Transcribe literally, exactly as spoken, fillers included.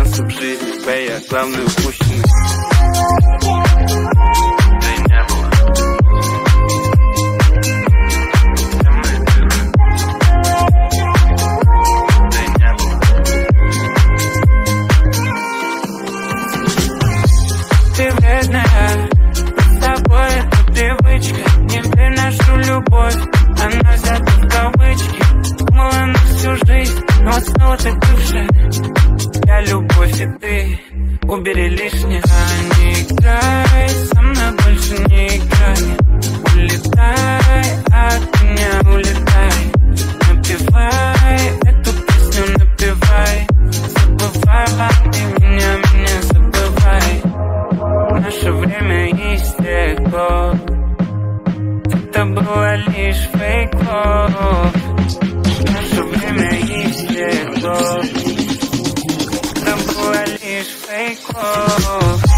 шансов в жизни, твоя главная упущенность. Ты вредная, с тобой это привычка. Не приношу любовь, она взята в кавычки. Думала на всю жизнь, но снова ты бывшая. Я любовь и ты, убери лишнее. Не играй, со мной больше не играй. Улетай от меня, улетай. Напевай эту песню, напевай. Забывай ты меня, меня забывай. Наше время истекло. Это было лишь фейков. Наше время истекло. Это было лишь фейков.